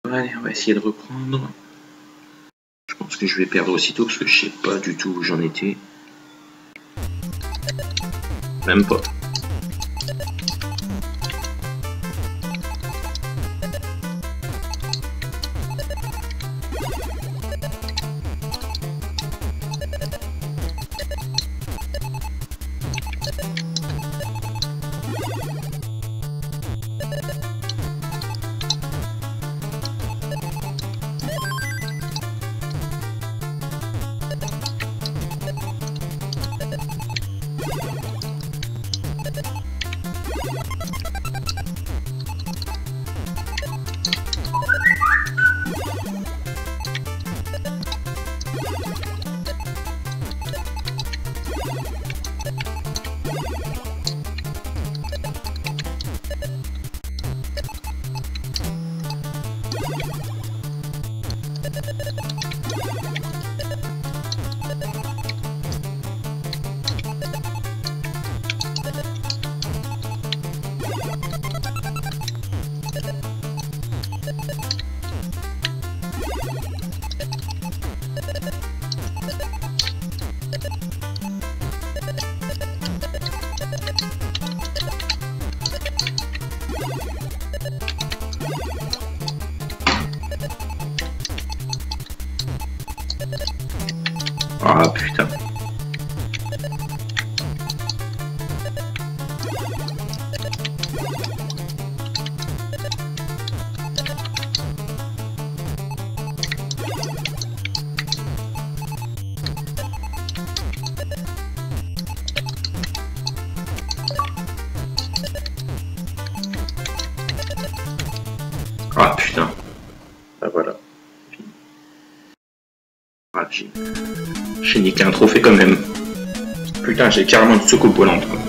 Allez, on va essayer de reprendre. Je pense que je vais perdre aussitôt parce que je sais pas du tout où j'en étais. Même pas. Ah putain. Ah putain. Ah voilà. Ah, j'ai niqué un trophée quand même. Putain, j'ai carrément une soucoupe volante.